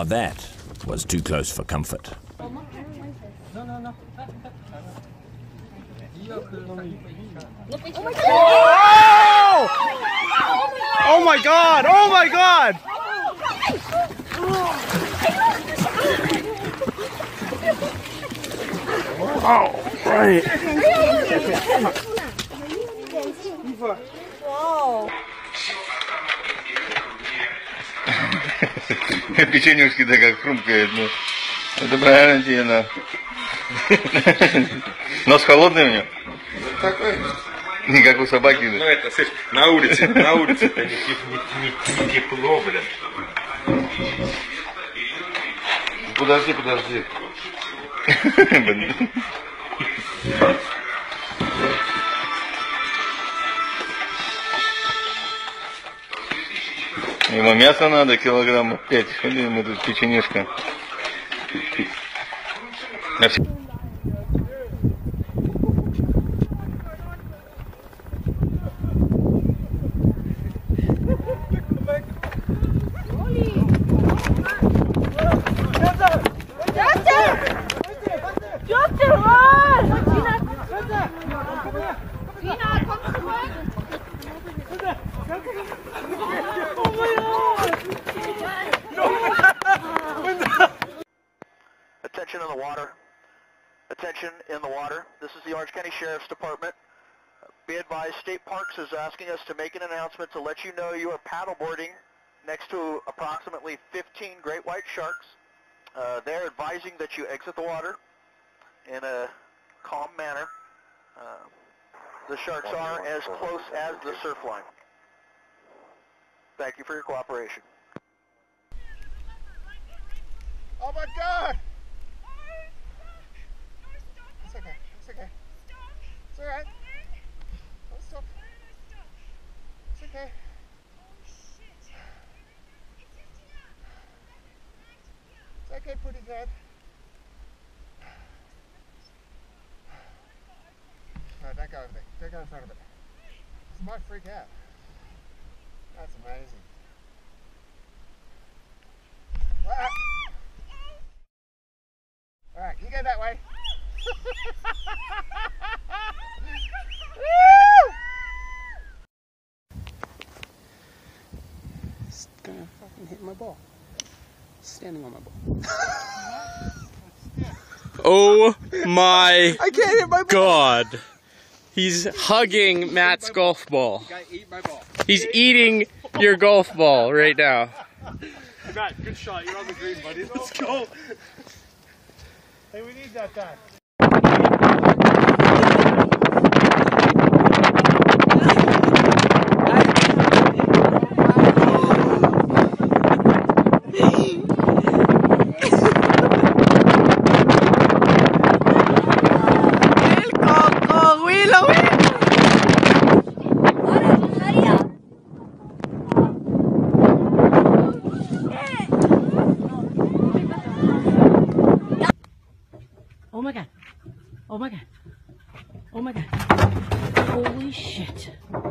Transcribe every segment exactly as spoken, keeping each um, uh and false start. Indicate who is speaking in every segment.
Speaker 1: Now that was too close for comfort.
Speaker 2: Oh my god! Oh my god! Oh, right.
Speaker 3: Печенюшки-то как хрумкает, ну. Это правильно тебе, да. Нос холодный у него?
Speaker 4: Такой.
Speaker 3: Не как у собаки.
Speaker 4: Ну это, слышь, на улице, на улице это не, не, не, не тепло, блин.
Speaker 3: Подожди, подожди. Ему мясо надо, килограммов пять. Ходим, мы тут печенежка.
Speaker 5: Attention in the water. Attention in the water. This is the Orange County Sheriff's Department. Be advised, State Parks is asking us to make an announcement to let you know you are paddleboarding next to approximately fifteen great white sharks. Uh, they're advising that you exit the water in a calm manner. Uh, the sharks are as close as the surf line. Thank you for your cooperation.
Speaker 2: Oh my god! It's okay, it's okay. It's alright. Don't stop. It's okay. It's okay, putty cat. No, don't go over there. Don't go in front of it. This might freak out. That's amazing. Ah. Alright, you go that way. It's gonna fucking hit my ball. Standing on my ball.
Speaker 6: Oh my
Speaker 2: I can't hit my ball.
Speaker 6: god. He's hugging Matt's golf ball. He's eating your golf ball right now.
Speaker 2: Matt, good shot. You're on the green, buddy. Let's go. Hey, we need that back.
Speaker 7: Oh my god. Oh my god. Oh my god. Holy shit.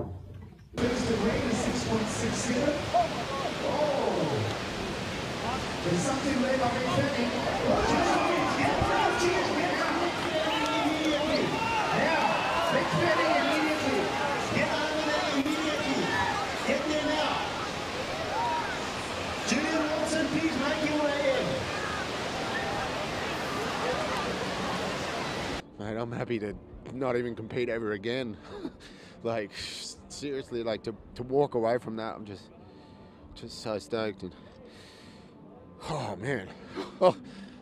Speaker 8: Mate, I'm happy to not even compete ever again. Like, seriously, like to, to walk away from that, I'm just just so stoked. And oh man, oh,